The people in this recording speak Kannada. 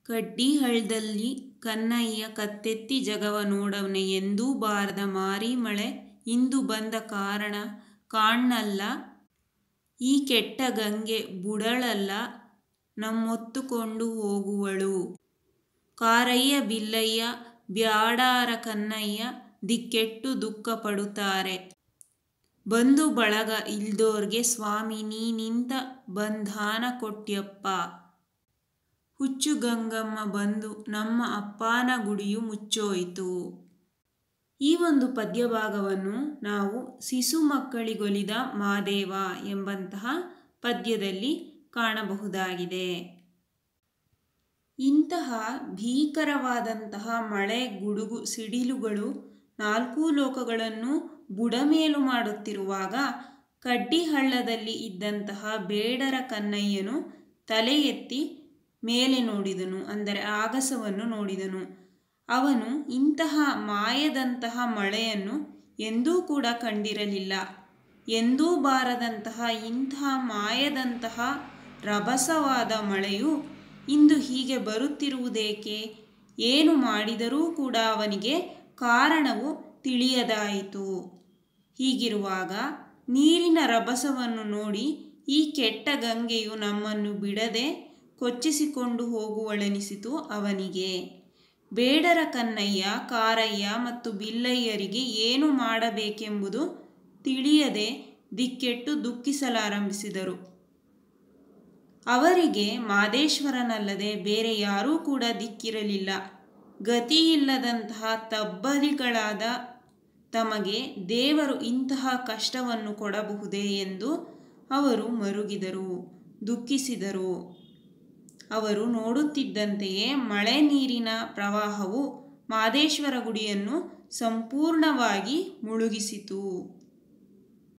ಕಡ್ಡಿಹಳ್ದಲ್ಲಿ ಕನ್ನಯ್ಯ ಕತ್ತೆತ್ತಿ ಜಗವ ನೋಡವ್ನೆ ಎಂದೂ ಬಾರದ ಮಾರಿ ಮಳೆ ಇಂದು ಬಂದ ಕಾರಣ ಕಾಣ್ನಲ್ಲ ಈ ಕೆಟ್ಟ ಗಂಗೆ ಬುಡಳಲ್ಲ ನಮ್ಮೊತ್ತುಕೊಂಡು ಹೋಗುವಳು. ಕಾರಯ್ಯ ಬಿಲ್ಲಯ್ಯ ಬ್ಯಾಡಾರ ಕನ್ನಯ್ಯ ದಿಕ್ಕೆಟ್ಟು ದುಃಖ ಪಡುತ್ತಾರೆ. ಬಂಧು ಬಳಗ ಇಲ್ದೋರ್ಗೆ ಸ್ವಾಮಿ ನೀನಿಂತ ಬಂಧಾನ ಕೊಟ್ಯಪ್ಪ. ಹುಚ್ಚು ಗಂಗಮ್ಮ ಬಂದು ನಮ್ಮ ಅಪ್ಪನ ಗುಡಿಯು ಮುಚ್ಚೋಯ್ತು. ಈ ಒಂದು ಪದ್ಯಭಾಗವನ್ನು ನಾವು ಸಿಸು ಮಕ್ಕಳಿಗೊಲಿದ ಮಾದೇವ ಎಂಬಂತಹ ಪದ್ಯದಲ್ಲಿ ಕಾಣಬಹುದಾಗಿದೆ. ಇಂತಹ ಭೀಕರವಾದಂತಹ ಮಳೆ ಗುಡುಗು ಸಿಡಿಲುಗಳು ನಾಲ್ಕೂ ಲೋಕಗಳನ್ನು ಬುಡಮೇಲು ಮಾಡುತ್ತಿರುವಾಗ ಕಡ್ಡಿಹಳ್ಳದಲ್ಲಿ ಇದ್ದಂತಹ ಬೇಡರ ಕನ್ನಯ್ಯನು ತಲೆ ಎತ್ತಿ ಮೇಲೆ ನೋಡಿದನು, ಅಂದರೆ ಆಗಸವನ್ನು ನೋಡಿದನು. ಅವನು ಇಂತಹ ಮಾಯದಂತಹ ಮಳೆಯನ್ನು ಎಂದೂ ಕೂಡ ಕಂಡಿರಲಿಲ್ಲ. ಎಂದೂ ಬಾರದಂತಹ ಇಂತಹ ಮಾಯದಂತಹ ರಭಸವಾದ ಮಳೆಯು ಇಂದು ಹೀಗೆ ಬರುತ್ತಿರುವುದೇಕೆ? ಏನು ಮಾಡಿದರೂ ಕೂಡ ಅವನಿಗೆ ಕಾರಣವು ತಿಳಿಯದಾಯಿತು. ಹೀಗಿರುವಾಗ ನೀರಿನ ರಭಸವನ್ನು ನೋಡಿ ಈ ಕೆಟ್ಟ ಗಂಗೆಯು ನಮ್ಮನ್ನು ಬಿಡದೆ ಕೊಚ್ಚಿಸಿಕೊಂಡು ಹೋಗುವಳೆನಿಸಿತು ಅವನಿಗೆ. ಬೇಡರ ಕನ್ನಯ್ಯ, ಕಾರಯ್ಯ ಮತ್ತು ಬಿಲ್ಲಯ್ಯರಿಗೆ ಏನು ಮಾಡಬೇಕೆಂಬುದು ತಿಳಿಯದೆ ದಿಕ್ಕೆಟ್ಟು ದುಃಖಿಸಲಾರಂಭಿಸಿದರು. ಅವರಿಗೆ ಮಾದೇಶ್ವರನಲ್ಲದೆ ಬೇರೆ ಯಾರೂ ಕೂಡ ದಿಕ್ಕಿರಲಿಲ್ಲ. ಗತಿಯಿಲ್ಲದಂತಹ ತಬ್ಬಲಿಗಳಾದ ತಮಗೆ ದೇವರು ಇಂತಹ ಕಷ್ಟವನ್ನು ಕೊಡಬಹುದೇ ಎಂದು ಅವರು ಮರುಗಿದರು, ದುಃಖಿಸಿದರು. ಅವರು ನೋಡುತ್ತಿದ್ದಂತೆಯೇ ಮಳೆ ನೀರಿನ ಪ್ರವಾಹವು ಮಾದೇಶ್ವರ ಗುಡಿಯನ್ನು ಸಂಪೂರ್ಣವಾಗಿ ಮುಳುಗಿಸಿತು.